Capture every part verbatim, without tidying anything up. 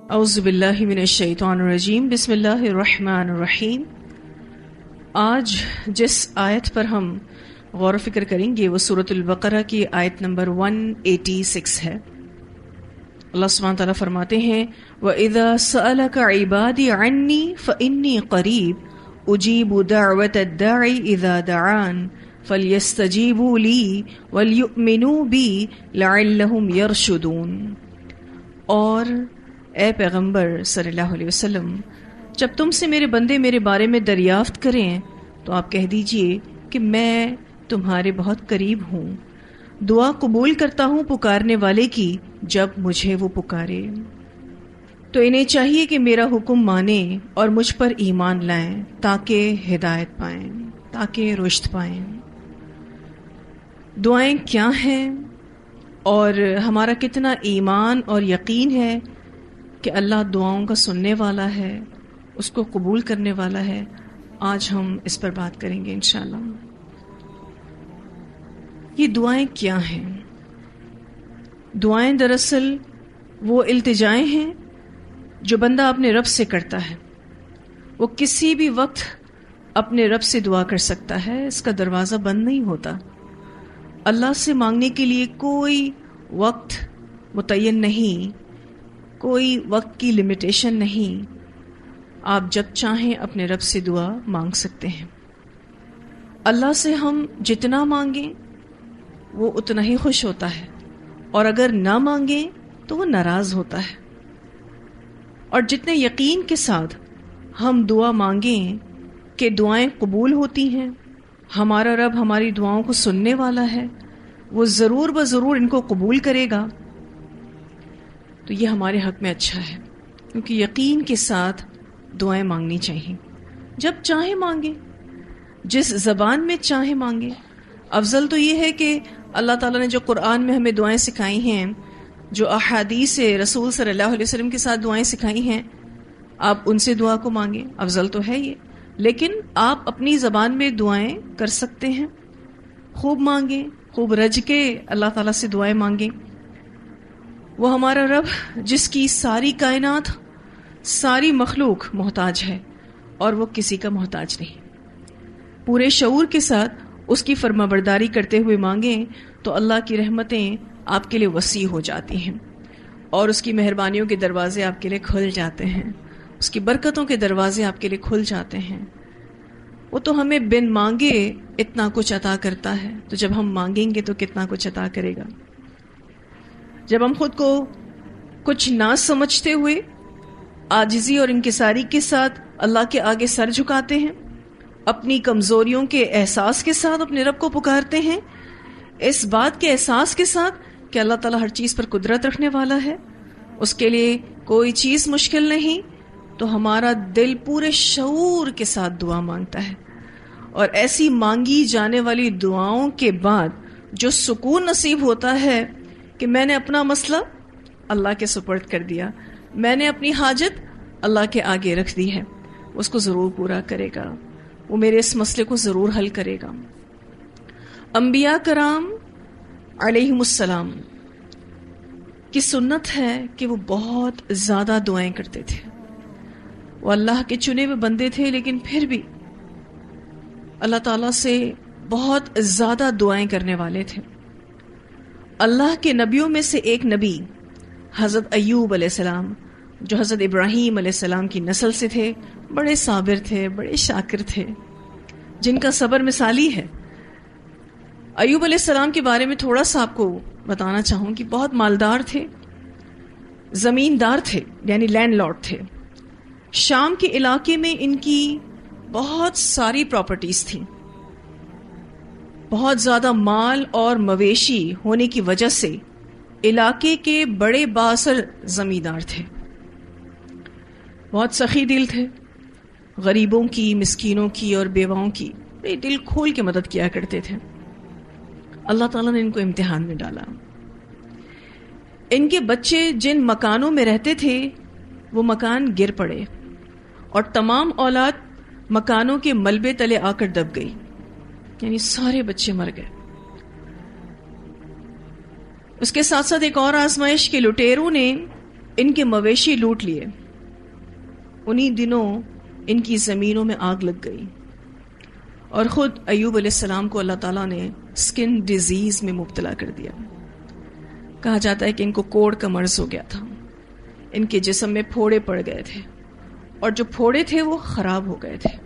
اعوذ باللہ من الشیطان الرجیم، بسم اللہ الرحمن الرحیم۔ آج جس آیت پر ہم غور و فکر کریں گے وہ سورۃ البقرہ کی آیت نمبر ایک سو چھیاسی ہے۔ اللہ سبحانہ تعالیٰ فرماتے ہیں وَإِذَا سَأَلَكَ عِبَادِي عَنِّي فَإِنِّي قَرِيبٌ أُجِيبُ دَعْوَةَ الدَّاعِ إِذَا دَعَانِ فَلْيَسْتَجِيبُوا لِي وَلْيُؤْمِنُوا بِي لَعَلَّهُمْ يَرْشُدُونَ۔ اور اے پیغمبر صلی اللہ علیہ وسلم، جب تم سے میرے بندے میرے بارے میں دریافت کریں تو آپ کہہ دیجئے کہ میں تمہارے بہت قریب ہوں، دعا قبول کرتا ہوں پکارنے والے کی جب مجھے وہ پکارے۔ تو انہیں چاہیے کہ میرا حکم مانیں اور مجھ پر ایمان لائیں تاکہ ہدایت پائیں، تاکہ رشد پائیں۔ دعائیں کیا ہیں اور ہمارا کتنا ایمان اور یقین ہے کہ اللہ دعاؤں کا سننے والا ہے، اس کو قبول کرنے والا ہے، آج ہم اس پر بات کریں گے انشاءاللہ۔ یہ دعائیں کیا ہیں؟ دعائیں دراصل وہ التجائیں ہیں جو بندہ اپنے رب سے کرتا ہے۔ وہ کسی بھی وقت اپنے رب سے دعا کر سکتا ہے، اس کا دروازہ بند نہیں ہوتا۔ اللہ سے مانگنے کے لیے کوئی وقت متعین نہیں، کوئی وقت کی لمیٹیشن نہیں، آپ جب چاہیں اپنے رب سے دعا مانگ سکتے ہیں۔ اللہ سے ہم جتنا مانگیں وہ اتنا ہی خوش ہوتا ہے، اور اگر نہ مانگیں تو وہ ناراض ہوتا ہے۔ اور جتنے یقین کے ساتھ ہم دعا مانگیں کہ دعائیں قبول ہوتی ہیں، ہمارا رب ہماری دعاؤں کو سننے والا ہے، وہ ضرور بضرور ان کو قبول کرے گا، تو یہ ہمارے حق میں اچھا ہے، کیونکہ یقین کے ساتھ دعائیں مانگنی چاہیے۔ جب چاہیں مانگیں، جس زبان میں چاہیں مانگیں۔ افضل تو یہ ہے کہ اللہ تعالیٰ نے جو قرآن میں ہمیں دعائیں سکھائی ہیں، جو احادیث رسول صلی اللہ علیہ وسلم کے ساتھ دعائیں سکھائی ہیں، آپ ان سے دعا کو مانگیں، افضل تو ہے یہ۔ لیکن آپ اپنی زبان میں دعائیں کر سکتے ہیں، خوب مانگیں، خوب رج کے اللہ تعالیٰ سے دعائیں مانگیں۔ وہ ہمارا رب جس کی ساری کائنات، ساری مخلوق محتاج ہے، اور وہ کسی کا محتاج نہیں۔ پورے شعور کے ساتھ اس کی فرما برداری کرتے ہوئے مانگیں تو اللہ کی رحمتیں آپ کے لیے وسیع ہو جاتی ہیں، اور اس کی مہربانیوں کے دروازے آپ کے لیے کھل جاتے ہیں، اس کی برکتوں کے دروازے آپ کے لیے کھل جاتے ہیں۔ وہ تو ہمیں بن مانگے اتنا کچھ عطا کرتا ہے، تو جب ہم مانگیں گے تو کتنا کچھ عطا کرے گا۔ جب ہم خود کو کچھ نہ سمجھتے ہوئے عاجزی اور انکساری کے ساتھ اللہ کے آگے سر جھکاتے ہیں، اپنی کمزوریوں کے احساس کے ساتھ اپنے رب کو پکارتے ہیں، اس بات کے احساس کے ساتھ کہ اللہ تعالیٰ ہر چیز پر قدرت رکھنے والا ہے، اس کے لیے کوئی چیز مشکل نہیں، تو ہمارا دل پورے شعور کے ساتھ دعا مانگتا ہے۔ اور ایسی مانگی جانے والی دعاؤں کے بعد جو سکون نصیب ہوتا ہے کہ میں نے اپنا مسئلہ اللہ کے سپرد کر دیا، میں نے اپنی حاجت اللہ کے آگے رکھ دی ہے، اس کو ضرور پورا کرے گا، وہ میرے اس مسئلے کو ضرور حل کرے گا۔ انبیاء کرام علیہم السلام کی سنت ہے کہ وہ بہت زیادہ دعائیں کرتے تھے۔ وہ اللہ کے چنے ہوئے بندے تھے، لیکن پھر بھی اللہ تعالیٰ سے بہت زیادہ دعائیں کرنے والے تھے۔ اللہ کے نبیوں میں سے ایک نبی حضرت ایوب علیہ السلام، جو حضرت ابراہیم علیہ السلام کی نسل سے تھے، بڑے صابر تھے، بڑے شاکر تھے، جن کا صبر مثالی ہے۔ ایوب علیہ السلام کے بارے میں تھوڑا سا آپ کو بتانا چاہوں کہ بہت مالدار تھے، زمیندار تھے، یعنی لینڈ لارڈ تھے۔ شام کے علاقے میں ان کی بہت ساری پراپرٹیز تھیں، بہت زیادہ مال اور مویشی ہونے کی وجہ سے علاقے کے بڑے بااثر زمیندار تھے، بہت سخی دل تھے، غریبوں کی، مسکینوں کی اور بیواؤں کی بڑے دل کھول کے مدد کیا کرتے تھے۔ اللہ تعالیٰ نے ان کو امتحان میں ڈالا۔ ان کے بچے جن مکانوں میں رہتے تھے وہ مکان گر پڑے، اور تمام اولاد مکانوں کے ملبے تلے آ کر دب گئی، یعنی سارے بچے مر گئے۔ اس کے ساتھ ساتھ ایک اور آزمائش کے لٹیروں نے ان کے مویشی لوٹ لیے. انہی دنوں ان کی زمینوں میں آگ لگ گئی اور خود ایوب علیہ السلام کو اللہ تعالیٰ نے سکن ڈیزیز میں مبتلا کر دیا. کہا جاتا ہے کہ ان کو کوڑ کا مرض ہو گیا تھا. ان کے جسم میں پھوڑے پڑ گئے تھے اور جو پھوڑے تھے وہ خراب ہو گئے تھے.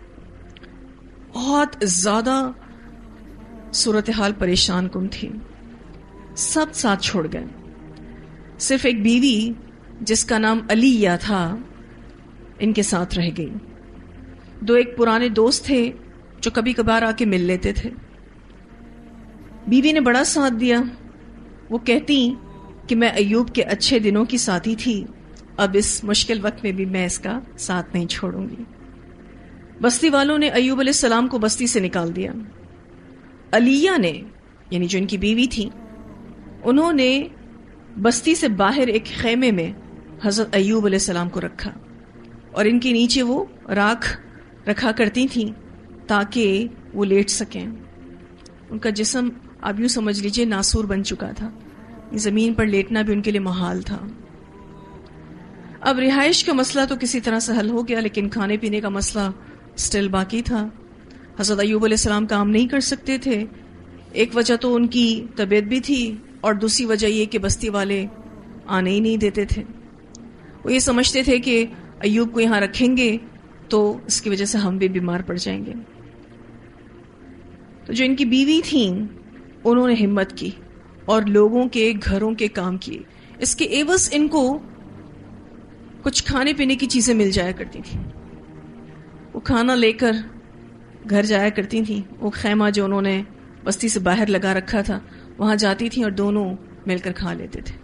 بہت زیادہ صورتحال پریشان کن تھی. سب ساتھ چھوڑ گئے. صرف ایک بیوی جس کا نام علیہ تھا ان کے ساتھ رہ گئی. دو ایک پرانے دوست تھے جو کبھی کبھار آ کے مل لیتے تھے. بیوی نے بڑا ساتھ دیا. وہ کہتی کہ میں ایوب کے اچھے دنوں کی ساتھی تھی, اب اس مشکل وقت میں بھی میں اس کا ساتھ نہیں چھوڑوں گی. بستی والوں نے ایوب علیہ السلام کو بستی سے نکال دیا. علیہ نے, یعنی جو ان کی بیوی تھی, انہوں نے بستی سے باہر ایک خیمے میں حضرت ایوب علیہ السلام کو رکھا اور ان کے نیچے وہ راکھ رکھا کرتی تھیں تاکہ وہ لیٹ سکیں. ان کا جسم آپ یوں سمجھ لیجئے ناسور بن چکا تھا. زمین پر لیٹنا بھی ان کے لیے محال تھا. اب رہائش کا مسئلہ تو کسی طرح سے حل ہو گیا, لیکن کھانے پینے کا مسئلہ سٹل باقی تھا. حضرت ایوب علیہ السلام کام نہیں کر سکتے تھے. ایک وجہ تو ان کی طبیعت بھی تھی اور دوسری وجہ یہ کہ بستی والے آنے ہی نہیں دیتے تھے. وہ یہ سمجھتے تھے کہ ایوب کو یہاں رکھیں گے تو اس کی وجہ سے ہم بھی بیمار پڑ جائیں گے. تو جو ان کی بیوی تھیں انہوں نے ہمت کی اور لوگوں کے گھروں کے کام کیے. اس کے عوض ان کو کچھ کھانے پینے کی چیزیں مل جایا کرتی تھیں. وہ کھانا لے کر گھر جایا کرتی تھیں. وہ خیمہ جو انہوں نے بستی سے باہر لگا رکھا تھا وہاں جاتی تھیں اور دونوں مل کر کھا لیتے تھے.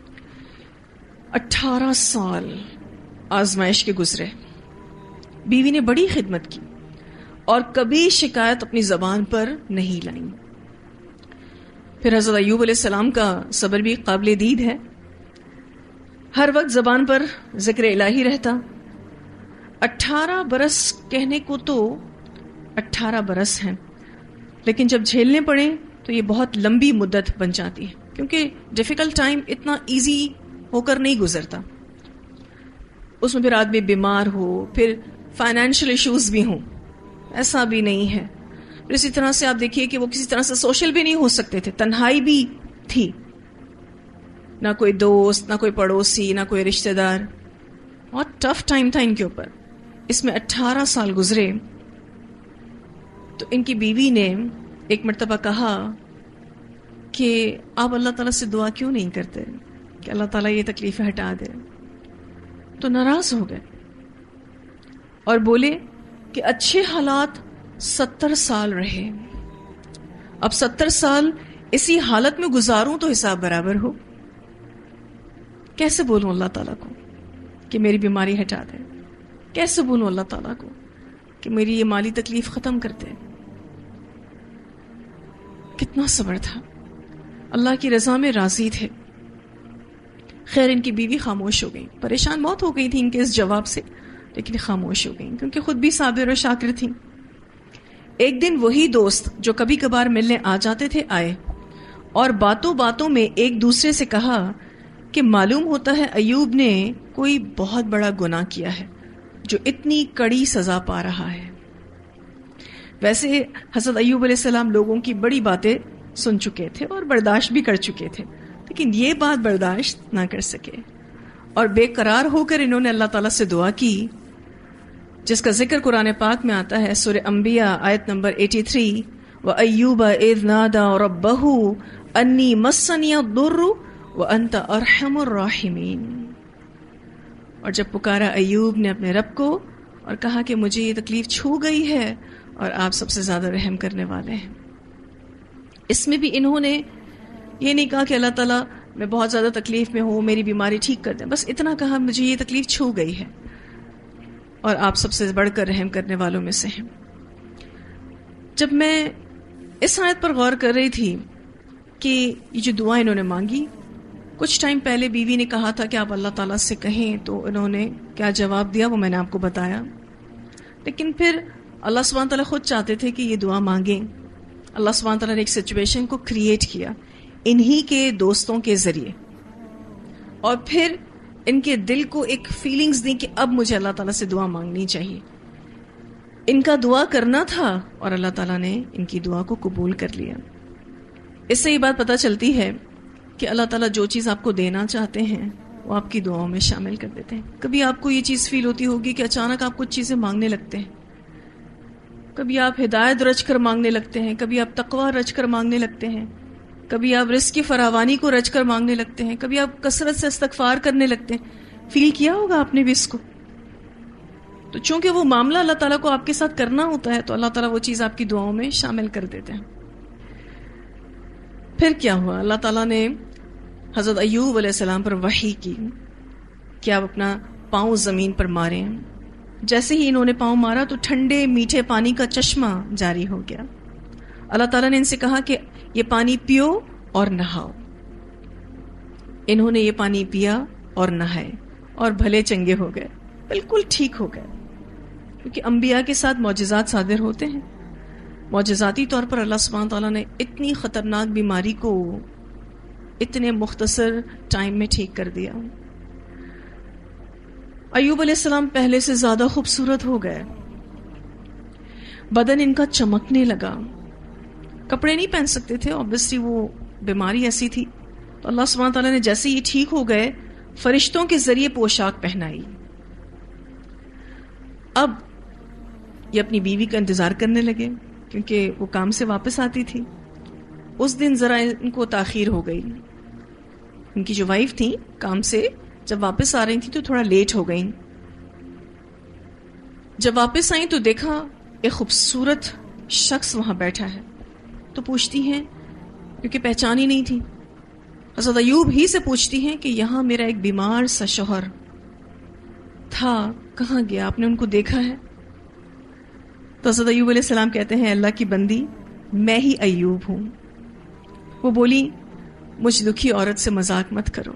اٹھارہ سال آزمائش کے گزرے. بیوی نے بڑی خدمت کی اور کبھی شکایت اپنی زبان پر نہیں لائیں. پھر حضرت ایوب علیہ السلام کا صبر بھی قابل دید ہے. ہر وقت زبان پر ذکر الہی رہتا. اٹھارہ برس کہنے کو تو اٹھارہ برس ہیں, لیکن جب جھیلنے پڑیں تو یہ بہت لمبی مدت بن جاتی ہے, کیونکہ ڈیفیکلٹ ٹائم اتنا ایزی ہو کر نہیں گزرتا. اس میں پھر آدمی بیمار ہو, پھر فائنینشیل ایشوز بھی ہوں, ایسا بھی نہیں ہے. پھر اسی طرح سے آپ دیکھیے کہ وہ کسی طرح سے سوشل بھی نہیں ہو سکتے تھے. تنہائی بھی تھی, نہ کوئی دوست, نہ کوئی پڑوسی, نہ کوئی رشتہ دار. بہت ٹف ٹائم تھا ان کے اوپر. اس میں اٹھارہ سال گزرے تو ان کی بیوی نے ایک مرتبہ کہا کہ آپ اللہ تعالیٰ سے دعا کیوں نہیں کرتے کہ اللہ تعالیٰ یہ تکلیفیں ہٹا دے. تو ناراض ہو گئے اور بولے کہ اچھے حالات ستر سال رہے, اب ستر سال اسی حالت میں گزاروں تو حساب برابر ہو. کیسے بولوں اللہ تعالیٰ کو کہ میری بیماری ہٹا دے؟ کیسے بولوں اللہ تعالیٰ کو کہ میری یہ مالی تکلیف ختم کر دے؟ کتنا صبر تھا, اللہ کی رضا میں راضی تھے. خیر ان کی بیوی خاموش ہو گئی. پریشان بہت ہو گئی تھی ان کے اس جواب سے, لیکن خاموش ہو گئی کیونکہ خود بھی صابر اور شاکر تھیں. ایک دن وہی دوست جو کبھی کبھار ملنے آ جاتے تھے آئے اور باتوں باتوں میں ایک دوسرے سے کہا کہ معلوم ہوتا ہے ایوب نے کوئی بہت بڑا گناہ کیا ہے جو اتنی کڑی سزا پا رہا ہے. ویسے حضرت ایوب علیہ السلام لوگوں کی بڑی باتیں سن چکے تھے اور برداشت بھی کر چکے تھے, لیکن یہ بات برداشت نہ کر سکے اور بے قرار ہو کر انہوں نے اللہ تعالیٰ سے دعا کی, جس کا ذکر قرآن پاک میں آتا ہے سورہ انبیاء آیت نمبر اٹھاسی, وَأَيُّوبَ إِذْ نَادَىٰ رَبَّهُ أَنِّي مَسَّنِيَ الضُّرُّ وَأَنْتَ أَرْحَمُ الرَّاحِمِينَ. اور جب پکارا ایوب نے اپنے رب کو اور کہا کہ مجھے یہ تکلیف چھو گئی ہے اور آپ سب سے زیادہ رحم کرنے والے ہیں. اس میں بھی انہوں نے یہ نہیں کہا کہ اللہ تعالیٰ میں بہت زیادہ تکلیف میں ہوں, میری بیماری ٹھیک کر دیں, بس اتنا کہا مجھے یہ تکلیف چھو گئی ہے اور آپ سب سے بڑھ کر رحم کرنے والوں میں سے ہیں. جب میں اس آیت پر غور کر رہی تھی کہ یہ جو دعا انہوں نے مانگی, کچھ ٹائم پہلے بیوی نے کہا تھا کہ آپ اللہ تعالیٰ سے کہیں, تو انہوں نے کیا جواب دیا وہ میں نے آپ کو بتایا. لیکن پھر اللہ سبحانہ تعالیٰ خود چاہتے تھے کہ یہ دعا مانگیں. اللہ سبحانہ تعالیٰ نے ایک سچویشن کو کریٹ کیا انہی کے دوستوں کے ذریعے, اور پھر ان کے دل کو ایک فیلنگز دیں کہ اب مجھے اللہ تعالیٰ سے دعا مانگنی چاہیے. ان کا دعا کرنا تھا اور اللہ تعالیٰ نے ان کی دعا کو قبول کر لیا. اس سے یہ بات پتہ چلتی ہے کہ اللہ تعالیٰ جو چیز آپ کو دینا چاہتے ہیں وہ آپ کی دعاؤں میں شامل کر دیتے ہیں. کبھی آپ کو یہ چیز فیل ہوتی ہوگی کہ اچانک آپ کچھ چیزیں مانگنے لگتے ہیں. کبھی آپ ہدایت رچ کر مانگنے لگتے ہیں, کبھی آپ تقوی رچ کر مانگنے لگتے ہیں, کبھی آپ رزق کی فراوانی کو رچ کر مانگنے لگتے ہیں, کبھی آپ کثرت سے استغفار کرنے لگتے ہیں. فیل کیا ہوگا آپ نے بھی اس کو. تو چونکہ وہ معاملہ اللہ تعالیٰ کو آپ کے ساتھ کرنا ہوتا ہے تو اللہ تعالیٰ وہ چیز آپ کی دعاؤں میں شامل کر دیتے ہیں. پھر کیا ہوا؟ اللہ تعالیٰ نے حضرت ایوب علیہ السلام پر وحی کی کہ آپ اپنا پاؤں زمین پر ماریں. جیسے ہی انہوں نے پاؤں مارا تو ٹھنڈے میٹھے پانی کا چشمہ جاری ہو گیا. اللہ تعالیٰ نے ان سے کہا کہ یہ پانی پیو اور نہاؤ. انہوں نے یہ پانی پیا اور نہائے اور بھلے چنگے ہو گئے, بالکل ٹھیک ہو گئے. کیونکہ انبیاء کے ساتھ معجزات صادر ہوتے ہیں. معجزاتی طور پر اللہ سبحانہ تعالیٰ نے اتنی خطرناک بیماری کو اتنے مختصر ٹائم میں ٹھیک کر دیا. ایوب علیہ السلام پہلے سے زیادہ خوبصورت ہو گئے, بدن ان کا چمکنے لگا. کپڑے نہیں پہن سکتے تھے, obviously وہ بیماری ایسی تھی. تو اللہ سبحانہ تعالیٰ نے جیسے یہ ٹھیک ہو گئے فرشتوں کے ذریعے پوشاک پہنائی. اب یہ اپنی بیوی کا انتظار کرنے لگے کیونکہ وہ کام سے واپس آتی تھی. اس دن ذرا ان کو تاخیر ہو گئی. ان کی جو وائف تھی کام سے جب واپس آ رہی تھی تو تھوڑا لیٹ ہو گئیں. جب واپس آئیں تو دیکھا ایک خوبصورت شخص وہاں بیٹھا ہے. تو پوچھتی ہیں, کیونکہ پہچان ہی نہیں تھی, حضرت ایوب ہی سے پوچھتی ہیں کہ یہاں میرا ایک بیمار سا شوہر تھا, کہاں گیا؟ آپ نے ان کو دیکھا ہے؟ تو حضرت ایوب علیہ السلام کہتے ہیں, اللہ کی بندی میں ہی ایوب ہوں. وہ بولی, مجھ دکھی عورت سے مذاق مت کرو.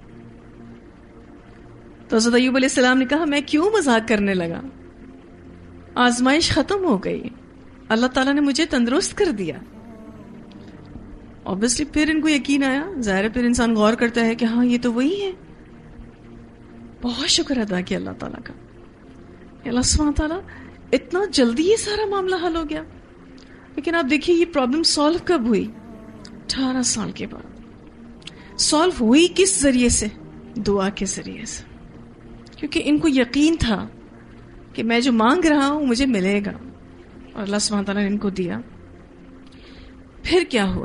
تو حضرت ایوب علیہ السلام نے کہا, میں کیوں مذاق کرنے لگا؟ آزمائش ختم ہو گئی, اللہ تعالیٰ نے مجھے تندرست کر دیا. obviously پھر ان کو یقین آیا. ظاہر ہے پھر انسان غور کرتا ہے کہ ہاں یہ تو وہی ہے. بہت شکر ادا کیا اللہ تعالیٰ کا. اللہ سبحانہ تعالیٰ اتنا جلدی یہ سارا معاملہ حل ہو گیا. لیکن آپ دیکھیے یہ پرابلم سالو کب ہوئی؟ اٹھارہ سال کے بعد. سالو ہوئی کس ذریعے سے؟ دعا کے ذریعے سے. کیونکہ ان کو یقین تھا کہ میں جو مانگ رہا ہوں مجھے ملے گا, اور اللہ سبحانہ تعالیٰ نے ان کو دیا. پھر کیا ہوا؟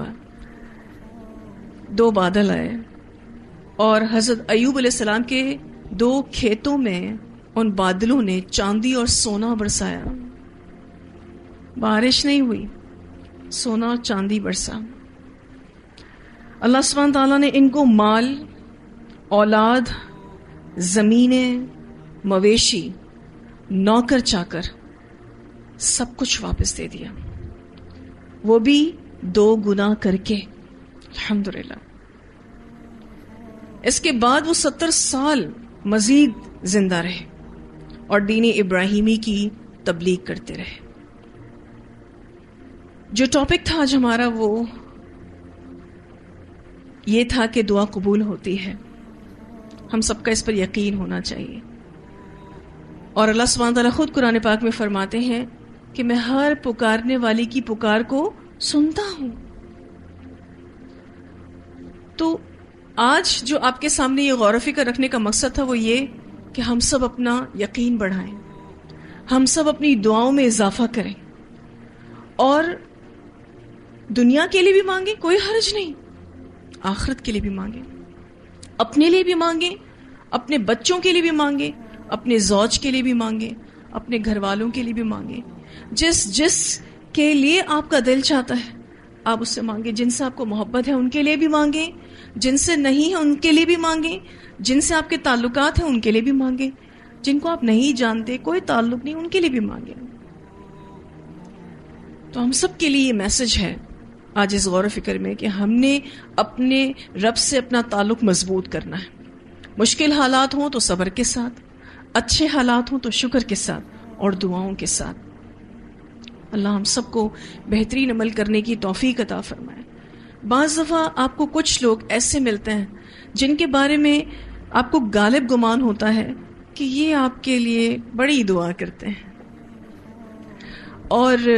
دو بادل آئے اور حضرت ایوب علیہ السلام کے دو کھیتوں میں ان بادلوں نے چاندی اور سونا برسایا. بارش نہیں ہوئی, سونا اور چاندی برسا. اللہ سبحانہ تعالیٰ نے ان کو مال, اولاد, زمینیں, مویشی, نوکر چاکر سب کچھ واپس دے دیا, وہ بھی دو گنا کر کے. الحمدللہ. اس کے بعد وہ ستر سال مزید زندہ رہے اور دین ابراہیمی کی تبلیغ کرتے رہے. جو ٹاپک تھا آج ہمارا وہ یہ تھا کہ دعا قبول ہوتی ہے. ہم سب کا اس پر یقین ہونا چاہیے. اور اللہ سبحانہ تعالیٰ خود قرآن پاک میں فرماتے ہیں کہ میں ہر پکارنے والی کی پکار کو سنتا ہوں. تو آج جو آپ کے سامنے یہ غور و فکر رکھنے کا مقصد تھا وہ یہ کہ ہم سب اپنا یقین بڑھائیں, ہم سب اپنی دعاؤں میں اضافہ کریں, اور دنیا کے لیے بھی مانگیں, کوئی حرج نہیں, آخرت کے لیے بھی مانگیں, اپنے لیے بھی مانگیں, اپنے بچوں کے لیے بھی مانگیں, اپنے زوج کے لیے بھی مانگیں, اپنے گھر والوں کے لیے بھی مانگیں. جس جس کے لیے آپ کا دل چاہتا ہے آپ اس سے مانگیں. جن سے آپ کو محبت ہے ان کے لیے بھی مانگیں, جن سے نہیں ہے ان کے لیے بھی مانگیں, جن سے آپ کے تعلقات ہیں ان کے لیے بھی مانگیں, جن کو آپ نہیں جانتے, کوئی تعلق نہیں, ان کے لیے بھی مانگیں. تو ہم سب کے لیے یہ میسج ہے آج اس غور و فکر میں کہ ہم نے اپنے رب سے اپنا تعلق مضبوط کرنا ہے. مشکل حالات ہوں تو صبر کے ساتھ, اچھے حالات ہوں تو شکر کے ساتھ, اور دعاؤں کے ساتھ. اللہ ہم سب کو بہترین عمل کرنے کی توفیق عطا فرمائے. بعض دفعہ آپ کو کچھ لوگ ایسے ملتے ہیں جن کے بارے میں آپ کو غالب گمان ہوتا ہے کہ یہ آپ کے لیے بڑی دعا کرتے ہیں. اور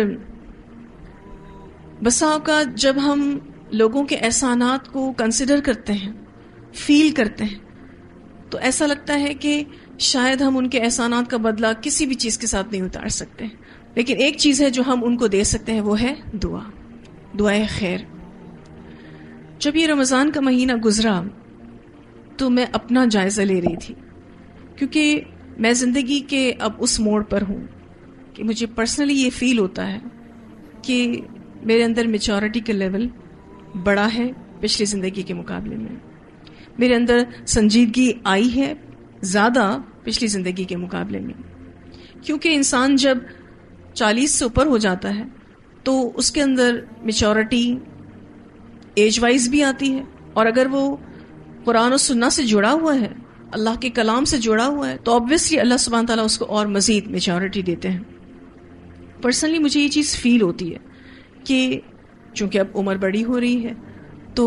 بسا اوقات جب ہم لوگوں کے احسانات کو کنسیڈر کرتے ہیں، فیل کرتے ہیں، تو ایسا لگتا ہے کہ شاید ہم ان کے احسانات کا بدلہ کسی بھی چیز کے ساتھ نہیں اتار سکتے. لیکن ایک چیز ہے جو ہم ان کو دے سکتے ہیں، وہ ہے دعا، دعائے خیر. جب یہ رمضان کا مہینہ گزرا تو میں اپنا جائزہ لے رہی تھی، کیونکہ میں زندگی کے اب اس موڑ پر ہوں کہ مجھے پرسنلی یہ فیل ہوتا ہے کہ میرے اندر میچورٹی کا لیول بڑا ہے پچھلی زندگی کے مقابلے میں. میرے اندر سنجیدگی آئی ہے زیادہ پچھلی زندگی کے مقابلے میں، کیونکہ انسان جب چالیس سے اوپر ہو جاتا ہے تو اس کے اندر میچورٹی ایج وائز بھی آتی ہے، اور اگر وہ قرآن و سنت سے جڑا ہوا ہے، اللہ کے کلام سے جڑا ہوا ہے، تو obviously اللہ سبحانہ تعالیٰ اس کو اور مزید میچورٹی دیتے ہیں. پرسنلی مجھے یہ چیز فیل ہوتی ہے کہ چونکہ اب عمر بڑی ہو رہی ہے تو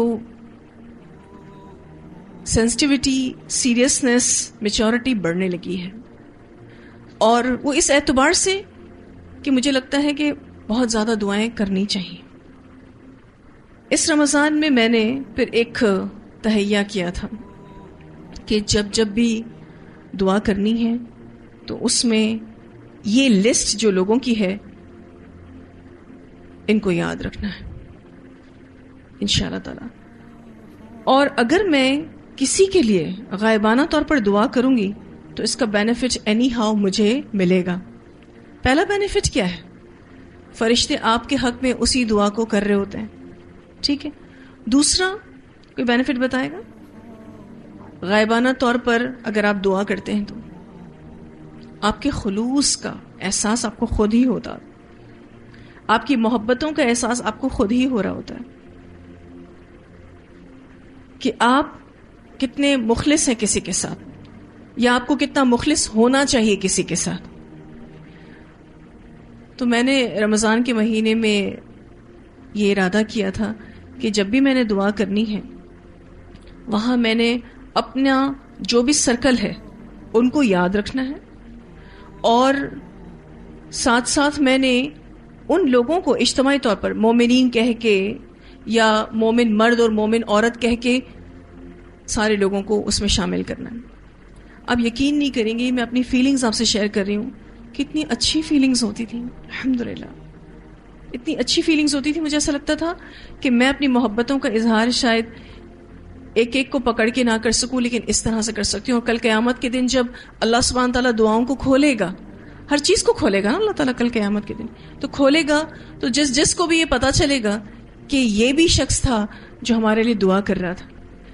سینسٹیوٹی، سیریسنس، میچورٹی بڑھنے لگی ہے. اور وہ اس اعتبار سے کہ مجھے لگتا ہے کہ بہت زیادہ دعائیں کرنی چاہیے. اس رمضان میں میں نے پھر ایک تہیہ کیا تھا کہ جب جب بھی دعا کرنی ہے تو اس میں یہ لسٹ جو لوگوں کی ہے ان کو یاد رکھنا ہے انشاءاللہ تعالی. اور اگر میں کسی کے لیے غائبانہ طور پر دعا کروں گی تو اس کا بینیفٹ اینی ہاؤ مجھے ملے گا. پہلا بینیفٹ کیا ہے؟ فرشتے آپ کے حق میں اسی دعا کو کر رہے ہوتے ہیں. ٹھیک ہے. دوسرا کوئی بینیفٹ بتائے گا؟ غائبانہ طور پر اگر آپ دعا کرتے ہیں تو آپ کے خلوص کا احساس آپ کو خود ہی ہوتا، آپ کی محبتوں کا احساس آپ کو خود ہی ہو رہا ہوتا ہے کہ آپ کتنے مخلص ہیں کسی کے ساتھ، یا آپ کو کتنا مخلص ہونا چاہیے کسی کے ساتھ. تو میں نے رمضان کے مہینے میں یہ ارادہ کیا تھا کہ جب بھی میں نے دعا کرنی ہے وہاں میں نے اپنا جو بھی سرکل ہے ان کو یاد رکھنا ہے، اور ساتھ ساتھ میں نے ان لوگوں کو اجتماعی طور پر مومنین کہہ کے یا مومن مرد اور مومن عورت کہہ کے سارے لوگوں کو اس میں شامل کرنا ہے. اب یقین نہیں کریں گے، میں اپنی فیلنگز آپ سے شیئر کر رہی ہوں. کتنی اچھی فیلنگز ہوتی تھیں، الحمدللہ اتنی اچھی فیلنگز ہوتی تھی. مجھے ایسا لگتا تھا کہ میں اپنی محبتوں کا اظہار شاید ایک ایک کو پکڑ کے نہ کر سکوں، لیکن اس طرح سے کر سکتی ہوں. اور کل قیامت کے دن جب اللہ سبحانہ تعالیٰ دعاؤں کو کھولے گا، ہر چیز کو کھولے گا نا اللہ تعالیٰ کل قیامت کے دن، تو کھولے گا تو جس جس کو بھی یہ پتا چلے گا کہ یہ بھی شخص تھا جو ہمارے لیے دعا کر رہا تھا،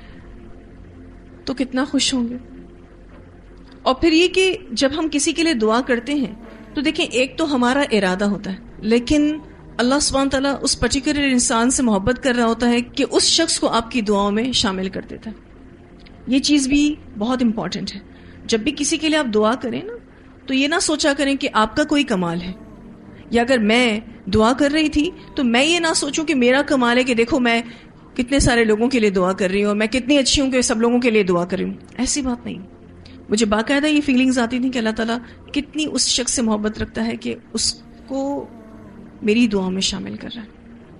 تو کتنا خوش ہوں گے. اور پھر یہ کہ جب ہم کسی کے لیے دعا کرتے ہیں تو دیکھیں ایک تو ہمارا ارادہ ہوتا ہے، لیکن اللہ سبحانہ تعالیٰ اس پرٹیکولر انسان سے محبت کر رہا ہوتا ہے کہ اس شخص کو آپ کی دعاؤں میں شامل کر دیتا ہے. یہ چیز بھی بہت امپورٹنٹ ہے. جب بھی کسی کے لیے آپ دعا کریں نا تو یہ نہ سوچا کریں کہ آپ کا کوئی کمال ہے، یا اگر میں دعا کر رہی تھی تو میں یہ نہ سوچوں کہ میرا کمال ہے کہ دیکھو میں کتنے سارے لوگوں کے لیے دعا کر رہی ہوں اور میں کتنی اچھی ہوں کہ سب لوگوں کے لیے دعا کر رہی ہوں. ایسی بات نہیں. مجھے باقاعدہ یہ فیلنگز آتی تھیں کہ اللہ تعالیٰ کتنی اس شخص سے محبت رکھتا ہے کہ اس کو میری دعاؤں میں شامل کر رہا ہے.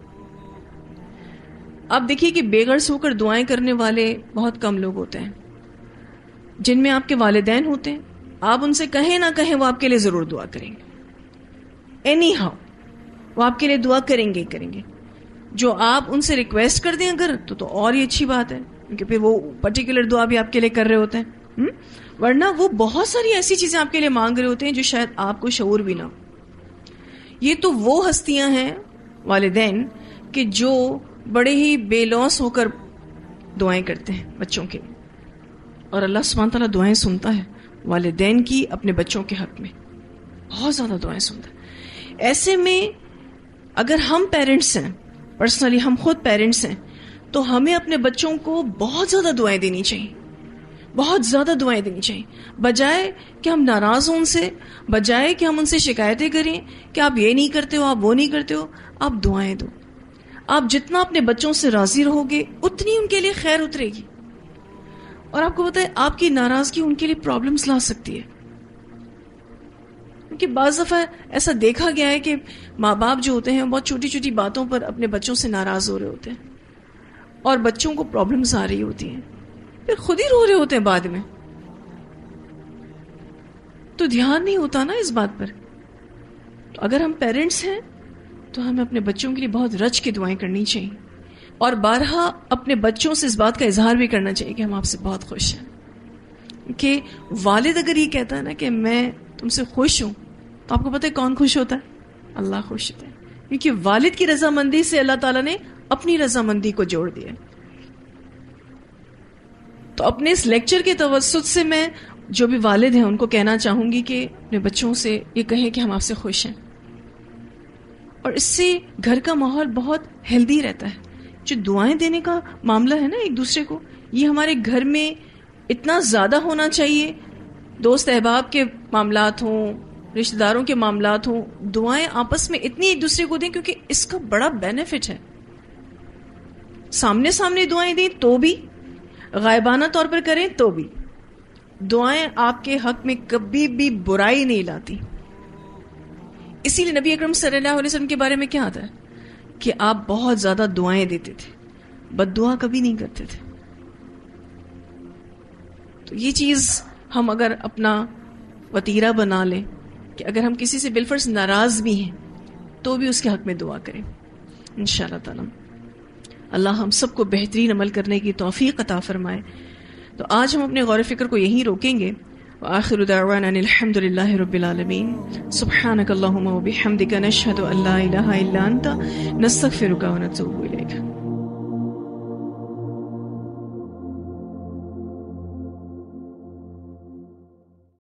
آپ دیکھیے کہ بے غرض ہو کر دعائیں کرنے والے بہت کم لوگ ہوتے ہیں. جن میں آپ کے والدین ہوتے ہیں، آپ ان سے کہیں نہ کہیں وہ آپ کے لیے ضرور دعا کریں گے. اینی ہاؤ وہ آپ کے لیے دعا کریں گے کریں گے. جو آپ ان سے ریکویسٹ کر دیں اگر تو تو اور ہی اچھی بات ہے، کیونکہ پھر وہ پرٹیکولر دعا بھی آپ کے لیے کر رہے ہوتے ہیں. ورنہ وہ بہت ساری ایسی چیزیں آپ کے لیے مانگ رہے ہوتے ہیں جو شاید آپ کو شعور بھی نہ ہو. یہ تو وہ ہستیاں ہیں والدین کہ جو بڑے ہی بے لوث ہو کر دعائیں کرتے ہیں بچوں کے، اور اللہ سبحانہ تعالیٰ دعائیں سنتا ہے والدین کی اپنے بچوں کے حق میں، بہت زیادہ دعائیں سنتا ہے. ایسے میں اگر ہم پیرنٹس ہیں، پرسنلی ہم خود پیرنٹس ہیں، تو ہمیں اپنے بچوں کو بہت زیادہ دعائیں دینی چاہیے، بہت زیادہ دعائیں دینی چاہیے. بجائے کہ ہم ناراض ہوں ان سے، بجائے کہ ہم ان سے شکایتیں کریں کہ آپ یہ نہیں کرتے ہو، آپ وہ نہیں کرتے ہو، آپ دعائیں دو. آپ جتنا اپنے بچوں سے راضی رہو گے اتنی ان کے لیے خیر اترے گی. اور آپ کو پتہ ہے آپ کی ناراضگی ان کے لیے پرابلمز لا سکتی ہے. کیونکہ بعض دفعہ ایسا دیکھا گیا ہے کہ ماں باپ جو ہوتے ہیں بہت چھوٹی چھوٹی باتوں پر اپنے بچوں سے ناراض ہو رہے ہوتے ہیں اور بچوں کو پرابلمز آ رہی ہوتی ہیں, پھر خود ہی رو رہے ہوتے ہیں بعد میں. تو دھیان نہیں ہوتا نا اس بات پر. تو اگر ہم پیرنٹس ہیں تو ہمیں اپنے بچوں کے لیے بہت رچ کے دعائیں کرنی چاہیے, اور بارہا اپنے بچوں سے اس بات کا اظہار بھی کرنا چاہیے کہ ہم آپ سے بہت خوش ہیں. کہ والد اگر یہ کہتا ہے نا کہ میں تم سے خوش ہوں, تو آپ کو پتہ ہے کون خوش ہوتا ہے؟ اللہ خوش ہوتا ہے. کیونکہ والد کی رضامندی سے اللہ تعالیٰ نے اپنی رضامندی کو جوڑ دیا. تو اپنے اس لیکچر کے توسط سے میں جو بھی والد ہیں ان کو کہنا چاہوں گی کہ اپنے بچوں سے یہ کہیں کہ ہم آپ سے خوش ہیں, اور اس سے گھر کا ماحول بہت ہیلدی رہتا ہے. جو دعائیں دینے کا معاملہ ہے نا ایک دوسرے کو, یہ ہمارے گھر میں اتنا زیادہ ہونا چاہیے. دوست احباب کے معاملات ہوں, رشتہ داروں کے معاملات ہوں, دعائیں آپس میں اتنی ایک دوسرے کو دیں, کیونکہ اس کا بڑا بینیفٹ ہے. سامنے سامنے دعائیں دیں تو بھی, غائبانہ طور پر کریں تو بھی, دعائیں آپ کے حق میں کبھی بھی برائی نہیں لاتی. اسی لیے نبی اکرم صلی اللہ علیہ وسلم کے بارے میں کیا آتا ہے کہ آپ بہت زیادہ دعائیں دیتے تھے, بد دعا کبھی نہیں کرتے تھے. تو یہ چیز ہم اگر اپنا وتیرہ بنا لیں کہ اگر ہم کسی سے بالفرض ناراض بھی ہیں تو بھی اس کے حق میں دعا کریں انشاءاللہ تعالی. اللہ ہم سب کو بہترین عمل کرنے کی توفیق عطا فرمائے. تو آج ہم اپنے غور و فکر کو یہیں روکیں گے. وآخر دعوانا ان الحمد للہ رب العالمین. سبحانک اللہم وبحمدک نشہد ان لا الہ الا انت نستغفرک ونتوب الیک.